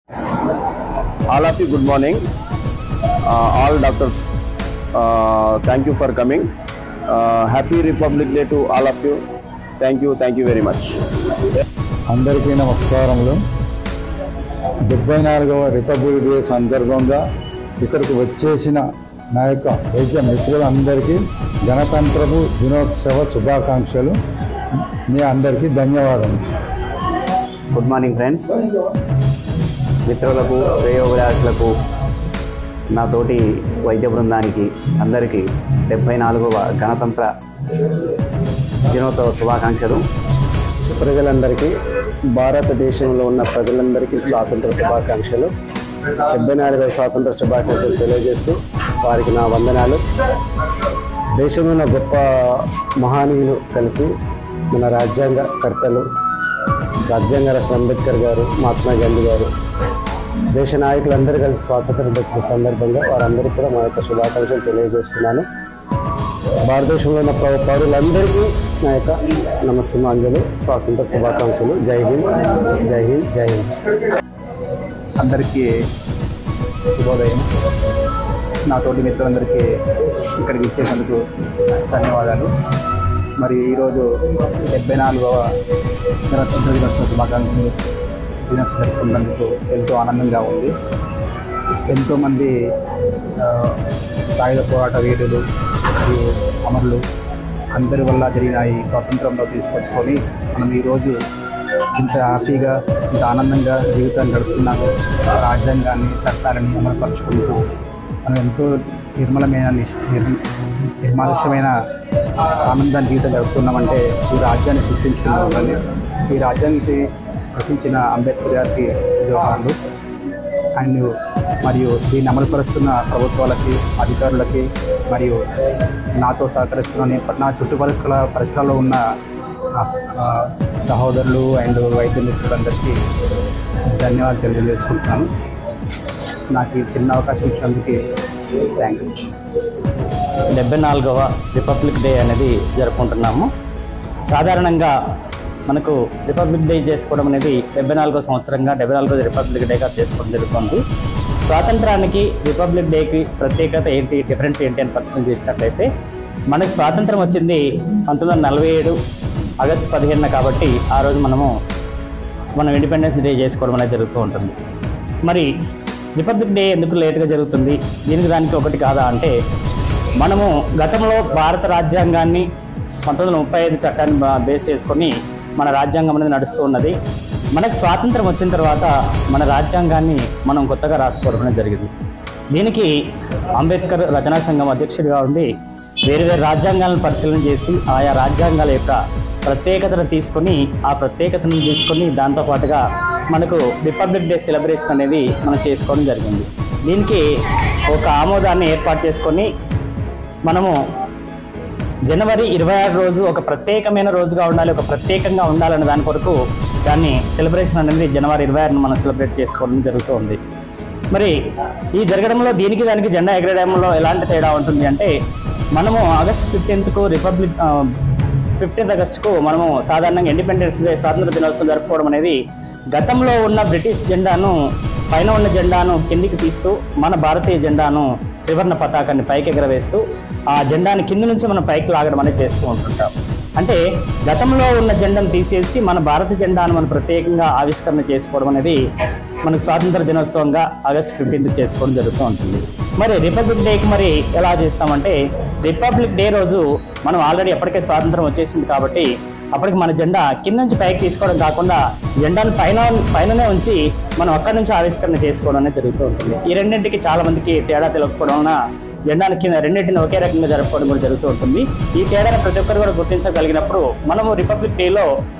All of you, good morning. All doctors, thank you for coming. Happy Republic Day to all of you. Thank you very much. అందరికీ నమస్కారములు. 74వ republic day సందర్భంగా ఇక్కడికి వచ్చేసిన నా యొక్క వైద్య మిత్రులందరికీ గణతంత్రపు దినోత్సవ శుభాకాంక్షలు. మీ అందరికీ ధన్యవాదాలు. Good morning friends. మిత్రులకు, శ్రేయోభిలాషులకు, నాతోటి వైద్య బృందానికి అందరికీ 74వ గణతంత్ర దినోత్సవ శుభాకాంక్షలు. ప్రజలందరికీ, భారతదేశంలో ఉన్న ప్రజలందరికీ స్వాతంత్ర శుభాకాంక్షలు. 74వ స్వాతంత్ర శుభాకాంక్షలు తెలియజేస్తూ వారికి నా వందనాలు. దేశంలో ఉన్న గొప్ప మహానీయులు కలిసి మన రాజ్యాంగ కర్తలు, రాజ్యాంగ రచన అంబేద్కర్ గారు, మహాత్మా గాంధీ గారు, దేశ నాయకులందరూ కలిసి స్వాతంత్రం వచ్చిన సందర్భంగా వారందరికీ కూడా మా యొక్క శుభాకాంక్షలు తెలియజేస్తున్నాను. భారతదేశంలో ఉన్న పౌరులందరికీ నా యొక్క నమస్సుమాంజలు, స్వాతంత్ర శుభాకాంక్షలు. జై హింద్, జై హింద్, జై హింద్. అందరికీ శుభోదయం. నాతోటి మిత్రులందరికీ ఇక్కడికి ఇచ్చేందుకు ధన్యవాదాలు. మరి ఈరోజు 74వ గణతంత్ర దినోత్సవ శుభాకాంక్షలు జరుపుకున్నందుకు ఎంతో ఆనందంగా ఉంది. ఎంతోమంది సాయుధ పోరాట వీరులు మరియు అమరులు అందరి వల్ల జరిగిన ఈ స్వాతంత్రంలో తీసుకొచ్చుకొని మనం ఈరోజు ఇంత హ్యాపీగా, ఇంత ఆనందంగా జీవితాన్ని గడుపుతున్నాము. రాజ్యాంగాన్ని, చట్టాలని అమలుపరుచుకుంటూ మనం ఎంతో నిర్మానుష్యమైన ఆనందాన్ని జీవితం గడుపుతున్నామంటే ఈ రాజ్యాన్ని సృష్టించుకున్నామని. ఈ రాజ్యాన్ని రచించిన అంబేద్కర్ గారికి జోహార్లు. అండ్ మరియు దీన్ని అమలుపరుస్తున్న ప్రభుత్వాలకి, అధికారులకి మరియు నాతో సహకరిస్తున్న నా చుట్టుపక్కల పరిసరాల్లో ఉన్న సహోదరులు అండ్ వైద్య మిత్రులందరికీ ధన్యవాదాలు తెలియజేసుకుంటున్నాను. నాకు ఈ చిన్న అవకాశం ఇచ్చినందుకు థ్యాంక్స్. 74వ రిపబ్లిక్ డే అనేది జరుపుకుంటున్నాము. సాధారణంగా మనకు రిపబ్లిక్ డే చేసుకోవడం అనేది 74వ సంవత్సరంగా 74వ రిపబ్లిక్ డేగా చేసుకోవడం జరుగుతుంది. స్వాతంత్రానికి, రిపబ్లిక్ డేకి ప్రత్యేకత ఏంటి, డిఫరెంట్ ఏంటి అని పరిశీలన చేసినట్లయితే మనకు స్వాతంత్రం వచ్చింది 1947 ఆగస్టు 15 కాబట్టి ఆ రోజు మనం ఇండిపెండెన్స్ డే చేసుకోవడం అనేది జరుగుతూ ఉంటుంది. మరి రిపబ్లిక్ డే ఎందుకు లేట్గా జరుగుతుంది, దానికి ఒకటి కాదా అంటే, మనము గతంలో భారత రాజ్యాంగాన్ని 1935 చట్టాన్ని బేస్ చేసుకొని మన రాజ్యాంగం అనేది నడుస్తూ ఉన్నది. మనకు స్వాతంత్రం వచ్చిన తర్వాత మన రాజ్యాంగాన్ని మనం కొత్తగా రాసుకోవడం అనేది జరిగింది. దీనికి అంబేద్కర్ రచనా సంఘం అధ్యక్షుడిగా ఉండి వేరు రాజ్యాంగాలను పరిశీలన చేసి ఆయా రాజ్యాంగాల యొక్క ప్రత్యేకతను తీసుకొని దాంతోపాటుగా మనకు రిపబ్లిక్ డే సెలబ్రేషన్ అనేది మనం చేసుకోవడం జరిగింది. దీనికి ఒక ఆమోదాన్ని ఏర్పాటు చేసుకొని మనము జనవరి 26 రోజు ఒక ప్రత్యేకమైన రోజుగా ఉండాలి, ఒక ప్రత్యేకంగా ఉండాలన్న దాని కొరకు దాన్ని సెలబ్రేషన్ అనేది జనవరి 26ను మనం సెలబ్రేట్ చేసుకోవడం జరుగుతుంది. మరి ఈ జరగడంలో దానికి జెండా ఎగరడంలో ఎలాంటి తేడా ఉంటుంది అంటే, మనము ఆగస్టు 15కు 15 ఆగస్టుకు మనము సాధారణంగా ఇండిపెండెన్స్ డే, స్వాతంత్ర దినోత్సవం జరుపుకోవడం అనేది గతంలో ఉన్న బ్రిటిష్ జెండాను, పైన ఉన్న జెండాను కిందికి తీస్తూ మన భారతీయ జెండాను, త్రివర్ణ పతాకాన్ని పైకి ఎగరవేస్తూ ఆ జెండాని కింద నుంచి మనం పైకి లాగడం అనేది చేస్తూ ఉంటుంటాం. అంటే గతంలో ఉన్న జెండాను తీసేసి మన భారత జెండాను మనం ప్రత్యేకంగా ఆవిష్కరణ చేసుకోవడం అనేది మనకు స్వాతంత్ర దినోత్సవంగా ఆగస్టు 15కి చేసుకోవడం జరుగుతూ ఉంటుంది. మరి రిపబ్లిక్ డేకి మరి ఎలా చేస్తామంటే, రిపబ్లిక్ డే రోజు మనం ఆల్రెడీ ఎప్పటికే స్వాతంత్రం వచ్చేసింది కాబట్టి అప్పటికి మన జెండా కింద నుంచి పైకి తీసుకోవడం కాకుండా జెండాను పైననే ఉంచి మనం అక్కడి నుంచి ఆవిష్కరణ చేసుకోవడం అనేది జరుగుతూ ఉంటుంది. ఈ రెండింటికి చాలా మందికి తేడా తెలియకపోవడం వలన జెండాను కింద రెండింటిని ఒకే రకంగా జరుపుకోవడం కూడా జరుగుతూ ఉంటుంది. ఈ తేడాను ప్రతి ఒక్కరు కూడా గుర్తించగలిగినప్పుడు మనము రిపబ్లిక్ డేలో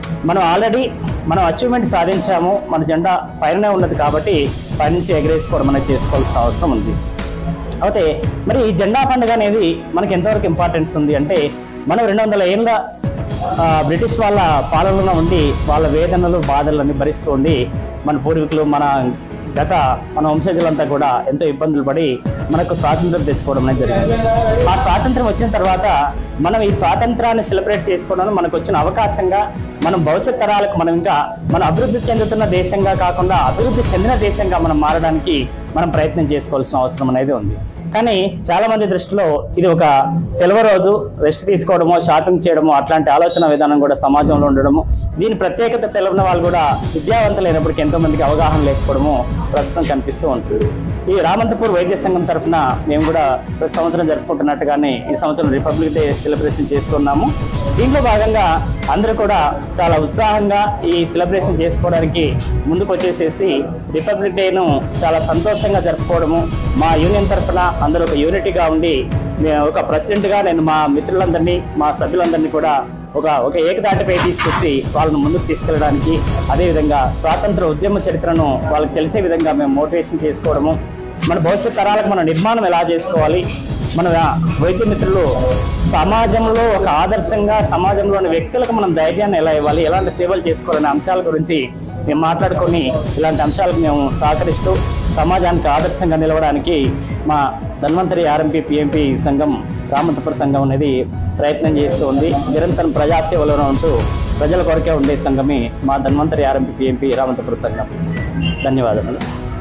మనం అచీవ్మెంట్ సాధించాము, మన జెండా పైననే ఉన్నది కాబట్టి పైనుంచి ఎగరేసుకోవడం అనేది చేసుకోవాల్సిన అవసరం ఉంది. అయితే మరి ఈ జెండా పండుగ అనేది మనకి ఎంతవరకు ఇంపార్టెన్స్ ఉంది అంటే, మనం 200 ఏళ్ళ బ్రిటిష్ వాళ్ళ పాలనలో ఉండి వాళ్ళ వేదనలు, బాధలన్నీ భరిస్తూ ఉండి మన పూర్వీకులు, మన వంశజులంతా కూడా ఎంతో ఇబ్బందులు పడి మనకు స్వాతంత్రం తెచ్చుకోవడం అనేది జరిగింది. ఆ స్వాతంత్రం వచ్చిన తర్వాత మనం ఈ స్వాతంత్రాన్ని సెలబ్రేట్ చేసుకోవడం మనకు వచ్చిన అవకాశంగా మనం భవిష్యత్ తరాలకు మనం ఇంకా మన అభివృద్ధి చెందుతున్న దేశంగా కాకుండా అభివృద్ధి చెందిన దేశంగా మనం మారడానికి మనం ప్రయత్నం చేసుకోవాల్సిన అవసరం అనేది ఉంది. కానీ చాలా మంది దృష్టిలో ఇది ఒక సెలవు రోజు, రెస్ట్ తీసుకోవడమో షాపింగ్ చేయడమో అట్లాంటి ఆలోచన విధానం కూడా సమాజంలో ఉండడము, దీని ప్రత్యేకత తెలియని వాళ్ళు కూడా విద్యావంతులైనప్పటికీ ఎంతో మందికి అవగాహన లేకపోవడము ప్రస్తుతం కనిపిస్తూ ఉంటుంది. ఈ రామంతపూర్ వైద్య సంఘం తరఫున మేము కూడా ప్రతి సంవత్సరం జరుపుకుంటున్నట్టుగానే ఈ సంవత్సరం రిపబ్లిక్ డే సెలబ్రేషన్ చేస్తున్నాము. దీంట్లో భాగంగా అందరూ కూడా చాలా ఉత్సాహంగా ఈ సెలబ్రేషన్ చేసుకోవడానికి ముందుకు వచ్చేసేసి రిపబ్లిక్ డేను చాలా సంతోషంగా జరుపుకోవడము, మా యూనియన్ తరఫున అందరూ ఒక యూనిటీగా ఉండి ఒక ప్రెసిడెంట్గా నేను మా మిత్రులందరినీ మా సభ్యులందరినీ కూడా ఒక ఏకదాటిపై తీసుకొచ్చి వాళ్ళను ముందుకు తీసుకెళ్ళడానికి, అదేవిధంగా స్వాతంత్ర ఉద్యమ చరిత్రను వాళ్ళకి తెలిసే విధంగా మేము మోటివేషన్ చేసుకోవడము, మన భవిష్యత్ తరాలకు మన నిర్మాణం ఎలా చేసుకోవాలి, మన వైద్య మిత్రులు సమాజంలో ఒక ఆదర్శంగా సమాజంలోని వ్యక్తులకు మనం ధైర్యాన్ని ఎలా ఇవ్వాలి, ఎలాంటి సేవలు చేసుకోవాలనే అంశాల గురించి మేము మాట్లాడుకొని ఇలాంటి అంశాలకు మేము సహకరిస్తూ సమాజానికి ఆదర్శంగా నిలవడానికి మా ధన్వంతరి ఆర్ఎంపీ పిఎంపీ సంఘం రామంతపూర్ సంఘం అనేది ప్రయత్నం చేస్తూ ఉంది. నిరంతరం ప్రజాసేవలో ఉంటూ ప్రజల కొరకే ఉండే సంఘమే మా ధన్వంతరి ఆర్ఎంపీ పిఎంపీ రామంతపూర్ సంఘం. ధన్యవాదాలు.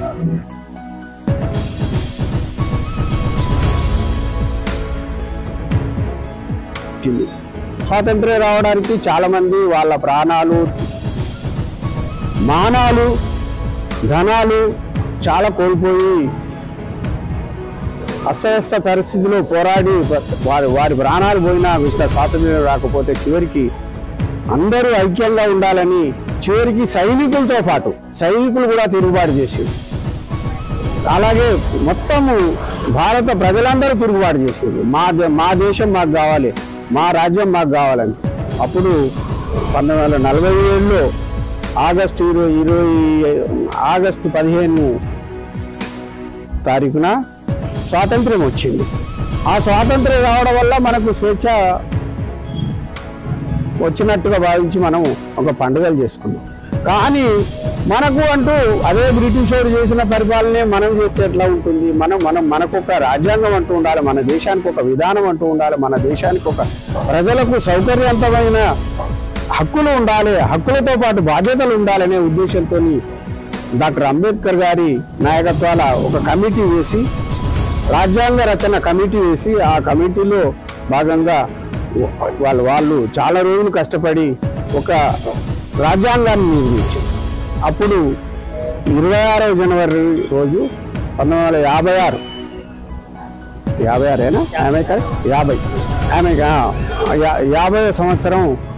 స్వాతంత్ర్యం రావడానికి చాలామంది వాళ్ళ ప్రాణాలు, మానాలు, ధనాలు చాలా కోల్పోయి అస్తవ్యస్త పరిస్థితిలో పోరాడి వారి ప్రాణాలు పోయినా ఇంత స్వాతంత్ర్యం రాకపోతే చివరికి అందరూ ఐక్యంగా ఉండాలని చివరికి సైనికులతో పాటు సైనికులు కూడా తిరుగుబాటు చేశారు. అలాగే మొత్తము భారత ప్రజలందరూ తిరుగుబాటు చేశారు. మా దేశం మాకు కావాలి, మా రాజ్యం మాకు కావాలని. అప్పుడు 1947లో ఆగస్టు 15 తారీఖున స్వాతంత్ర్యం వచ్చింది. ఆ స్వాతంత్ర్యం రావడం వల్ల మనకు స్వేచ్ఛ వచ్చినట్టుగా భావించి మనం ఒక పండుగలు చేసుకున్నాం. కానీ మనకు అంటూ అదే బ్రిటిష్ వాడు చేసిన పరిపాలనే మనం చేస్తే ఎట్లా ఉంటుంది? మనకు ఒక రాజ్యాంగం అంటూ ఉండాలి, మన దేశానికి ఒక విధానం అంటూ ఉండాలి, మన దేశానికి ఒక ప్రజలకు సౌకర్యవంతమైన హక్కులు ఉండాలి, హక్కులతో పాటు బాధ్యతలు ఉండాలనే ఉద్దేశంతో డాక్టర్ అంబేద్కర్ గారి నాయకత్వాల ఒక కమిటీ వేసి, రాజ్యాంగ రచన కమిటీ వేసి, ఆ కమిటీలో భాగంగా వాళ్ళు చాలా రోజులు కష్టపడి ఒక రాజ్యాంగాన్ని నిర్మించారు. అప్పుడు 26వ జనవరి రోజు 1956 50వ సంవత్సరం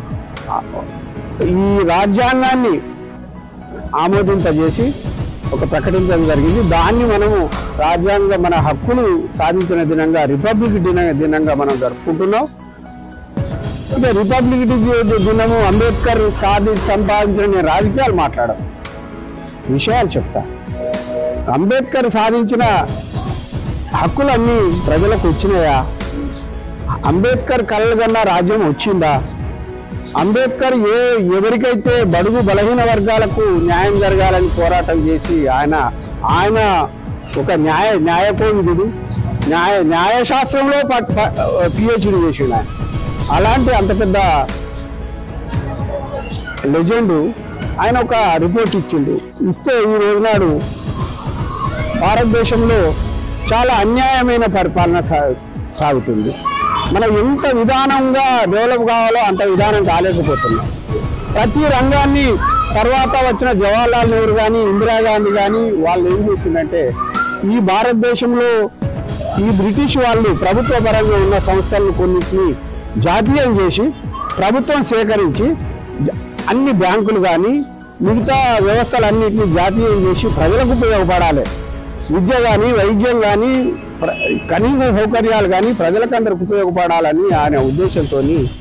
ఈ రాజ్యాంగాన్ని ఆమోదింపజేసి ఒక ప్రకటించడం జరిగింది. దాన్ని మనము మన హక్కులు సాధించిన దినంగా రిపబ్లిక్ దినంగా మనం జరుపుకుంటున్నాం. అంటే రిపబ్లిక్ దినము అంబేద్కర్ సంపాదించిన, నేను రాజకీయాలు మాట్లాడను, విషయాలు చెప్తా. అంబేద్కర్ సాధించిన హక్కులన్నీ ప్రజలకు వచ్చినాయా? అంబేద్కర్ కలలుగన్న రాజ్యం వచ్చిందా? అంబేద్కర్ ఎవరికైతే బడుగు బలహీన వర్గాలకు న్యాయం జరగాలని పోరాటం చేసి ఆయన ఒక న్యాయకోవిదుడు, న్యాయశాస్త్రంలో పిహెచ్డి చేసిండు. ఆయన అలాంటి అంత పెద్ద లెజెండు ఆయన ఒక రిపోర్ట్ ఇస్తే ఈ రోజునాడు భారతదేశంలో చాలా అన్యాయమైన పరిపాలన సాగుతుంది. మనం ఎంత విధానంగా డెవలప్ కావాలో అంత విధానం కాలేకపోతున్నాం. ప్రతి రంగాన్ని తర్వాత వచ్చిన జవహర్లాల్ నెహ్రూ కానీ, ఇందిరాగాంధీ కానీ వాళ్ళు ఏం చేసిందంటే, ఈ భారతదేశంలో ఈ బ్రిటిష్ వాళ్ళు ప్రభుత్వ పరంగా ఉన్న సంస్థలను కొన్నింటిని జాతీయం చేసి, ప్రభుత్వం సేకరించి అన్ని బ్యాంకులు కానీ మిగతా వ్యవస్థలన్నింటినీ జాతీయం చేసి ప్రజలకు ఉపయోగపడాలి, విద్య కానీ, వైద్యం కానీ, కనీస సౌకర్యాలు కానీ ప్రజలకందరికి ఉపయోగపడాలని ఆయన ఉద్దేశంతో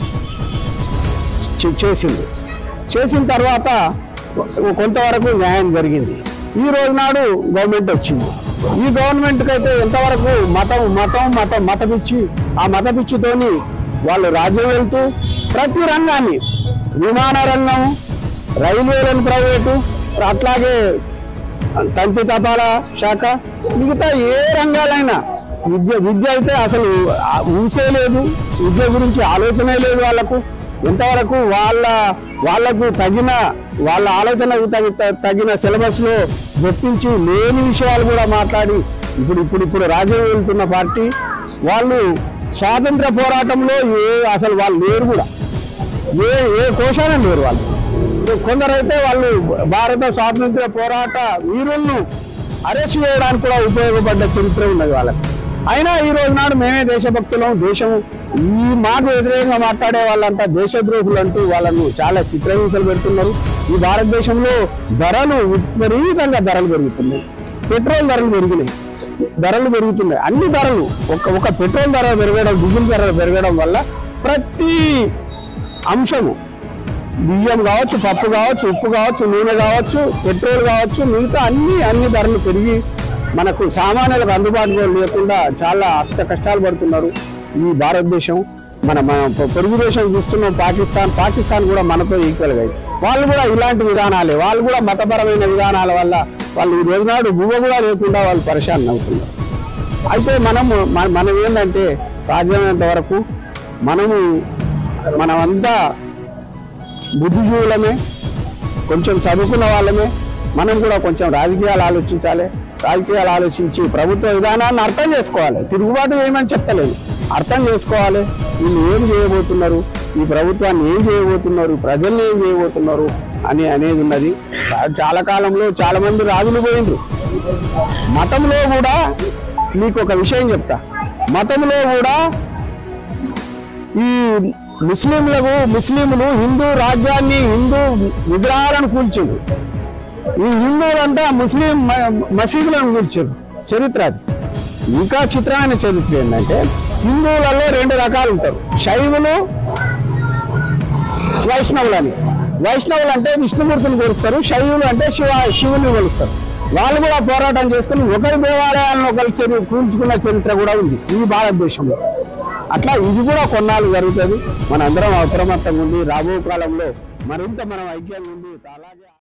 చేసిన తర్వాత కొంతవరకు న్యాయం జరిగింది. ఈ రోజు నాడు గవర్నమెంట్ వచ్చింది. ఈ గవర్నమెంట్కి అయితే ఎంతవరకు మతపిచ్చి, ఆ మతపిచ్చితోని వాళ్ళు రాజ్యం వెళ్తూ ప్రతి రంగాన్ని, విమాన రంగం, రైల్వేలను ప్రైవేటు, అట్లాగే తంతి తపాలా శాఖ, మిగతా ఏ రంగాలైనా విద్య అయితే అసలు ఊసే లేదు, విద్య గురించి ఆలోచనే లేదు వాళ్ళకు. ఎంతవరకు వాళ్ళకు తగిన వాళ్ళ ఆలోచనకు తగిన సిలబస్లో జొప్పించి లేని విషయాలు కూడా మాట్లాడి ఇప్పుడు రాజ్యం వెళ్తున్న పార్టీ వాళ్ళు స్వాతంత్ర పోరాటంలో అసలు వాళ్ళు లేరు కూడా, ఏ కోశాన లేరు వాళ్ళు. కొందరైతే వాళ్ళు భారత స్వాతంత్ర పోరాట వీరులను అరెస్ట్ చేయడానికి కూడా ఉపయోగపడ్డ చరిత్ర ఉన్నది వాళ్ళకి. అయినా ఈ రోజు నాడు మేమే దేశభక్తులం, దేశం ఈ మాట వ్యతిరేకంగా మాట్లాడే వాళ్ళంతా దేశద్రోహులు అంటూ వాళ్ళను చాలా చిత్రహింసలు పెడుతున్నారు. ఈ భారతదేశంలో ధరలు విపరీతంగా పెరుగుతున్నాయి. పెట్రోల్ ధరలు పెరుగుతున్నాయి, అన్ని ధరలు ఒక పెట్రోల్ ధర పెరగడం, డీజిల్ ధర పెరగడం వల్ల ప్రతి అంశము బియ్యం కావచ్చు, పప్పు కావచ్చు, ఉప్పు కావచ్చు, నూనె కావచ్చు, పెట్రోల్ కావచ్చు, మిగతా అన్ని ధరలు పెరిగి మనకు సామాన్యులకు అందుబాటులో లేకుండా చాలా అష్ట కష్టాలు పడుతున్నారు. ఈ భారతదేశం మన పొరుగు దేశం చూస్తున్నాం, పాకిస్తాన్ కూడా మనతో ఈక్వల్గా అయింది. వాళ్ళు కూడా ఇలాంటి విధానాలే, వాళ్ళు కూడా మతపరమైన విధానాల వల్ల వాళ్ళు ఈ రోజునాడు గువ్వ కూడా లేకుండా వాళ్ళు పరేషాన్ అవుతున్నారు. అయితే మనం ఏంటంటే సాధ్యమైనంత వరకు మనమంతా బుద్ధిజీవులమే, కొంచెం చదువుకున్న వాళ్ళమే. మనం కూడా కొంచెం రాజకీయాలు ఆలోచించి ప్రభుత్వ విధానాన్ని అర్థం చేసుకోవాలి. తిరుగుబాటు చేయమని చెప్తలేదు, అర్థం చేసుకోవాలి. వీళ్ళు ఏం చేయబోతున్నారు, ఈ ప్రభుత్వాన్ని ఏం చేయబోతున్నారు, ప్రజల్ని ఏం చేయబోతున్నారు అనేది ఉన్నది. చాలా కాలంలో చాలా మంది రాజులు పోయిండ్రు. మతంలో కూడా మీకు ఒక విషయం చెప్తా, మతంలో కూడా ఈ ముస్లింలు హిందూ రాజ్యాన్ని, హిందూ విగ్రహాలను కూల్చిండ్రు. ఈ హిందువులంతా ముస్లిం మసీదులను కూల్చారు. చరిత్ర అది. ఇంకా చిత్రమైన చరిత్ర ఏంటంటే హిందువులలో 2 రకాలు ఉంటారు, శైవులు, వైష్ణవులని. వైష్ణవులు అంటే విష్ణుమూర్తిని కొలుస్తారు, శైవులు అంటే శివుని కొలుస్తారు. వాళ్ళు కూడా పోరాటం చేసుకుని ఒకరి దేవాలయాలను ఒకరి కూల్చుకున్న చరిత్ర కూడా ఉంది ఈ భారతదేశంలో. అట్లా ఇది కూడా కొన్నాళ్ళు జరుగుతుంది. మనందరం అప్రమత్తంగా ఉండి రాబో కాలంలో మరింత మనం ఐక్యంగా ఉండి అలాగే